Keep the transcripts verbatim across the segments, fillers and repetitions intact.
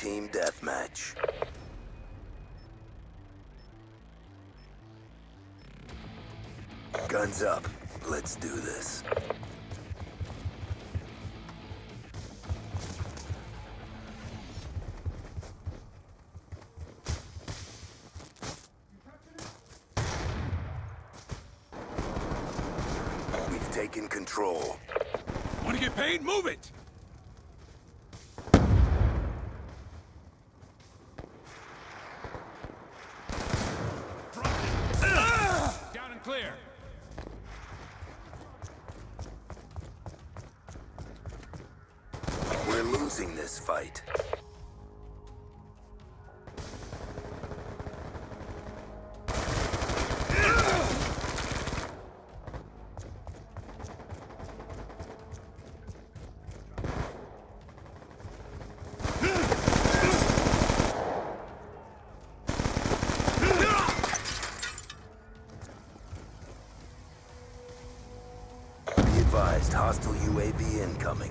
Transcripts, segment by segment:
Team Deathmatch. Guns up. Let's do this. We've taken control. Want to get paid? Move it! Down and clear. We're losing this fight. Be advised, hostile U A V incoming.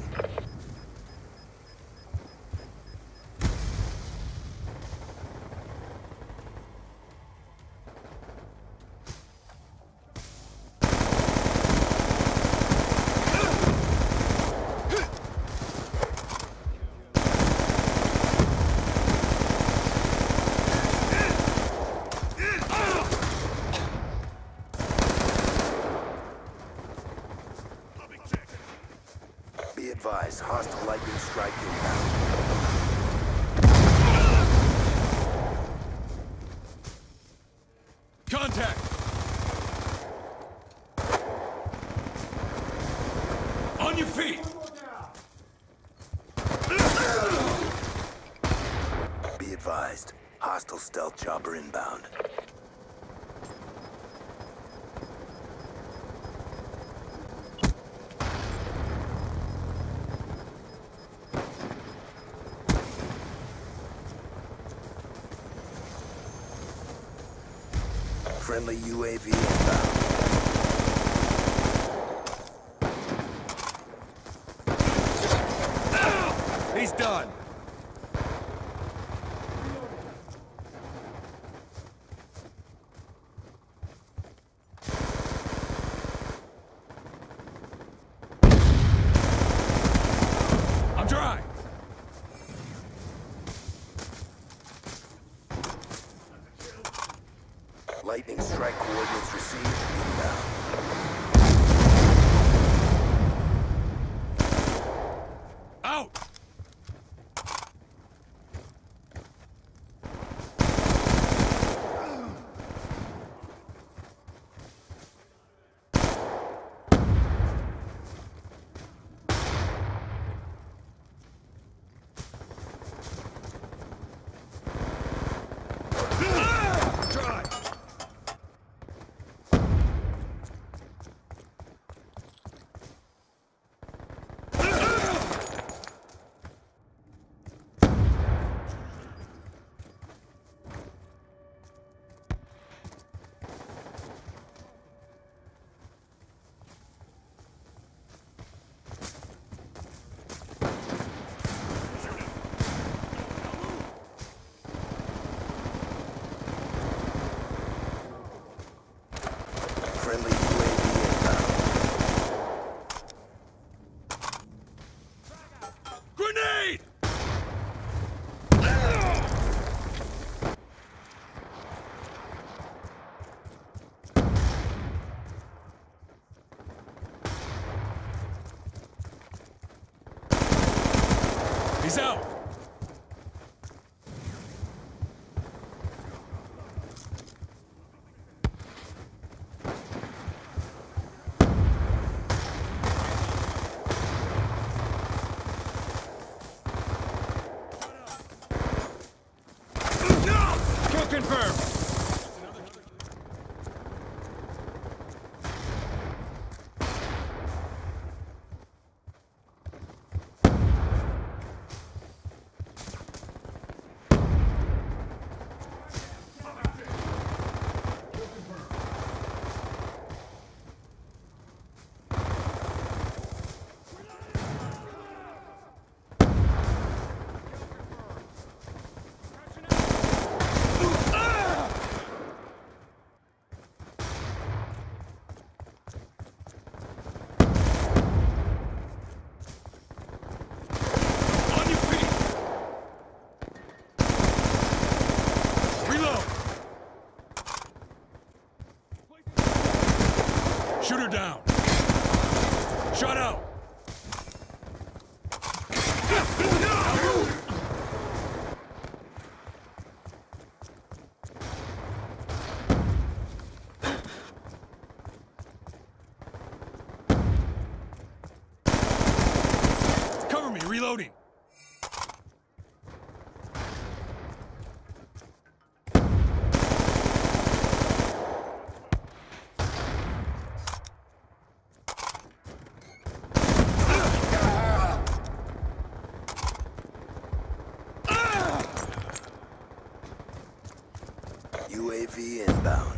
Be advised, hostile lightning strike inbound. Contact! On your feet! Be advised, hostile stealth chopper inbound. Friendly U A V inbound. He's done! I'm dry! Lightning strike coordinates received inbound. Out! Try! Friendly U A V inbound. Grenade! He's out! Kill confirmed! Shooter down. Shot out. Cover me, reloading. U A V inbound.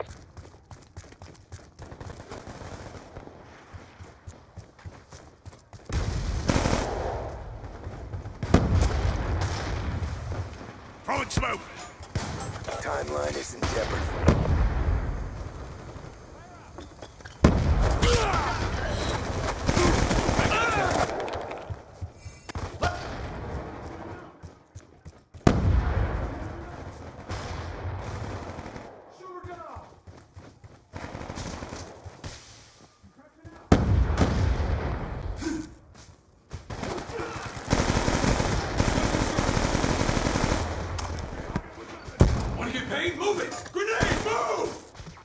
Throwing smoke. Timeline is in jeopardy. Want to get paid? Move it! Grenade, move!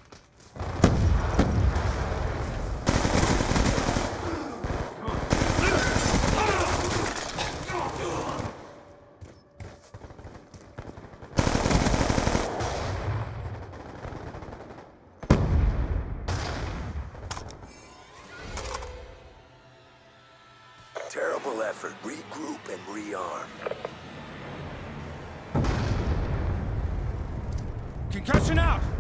Terrible effort. Regroup and rearm. Concussion out!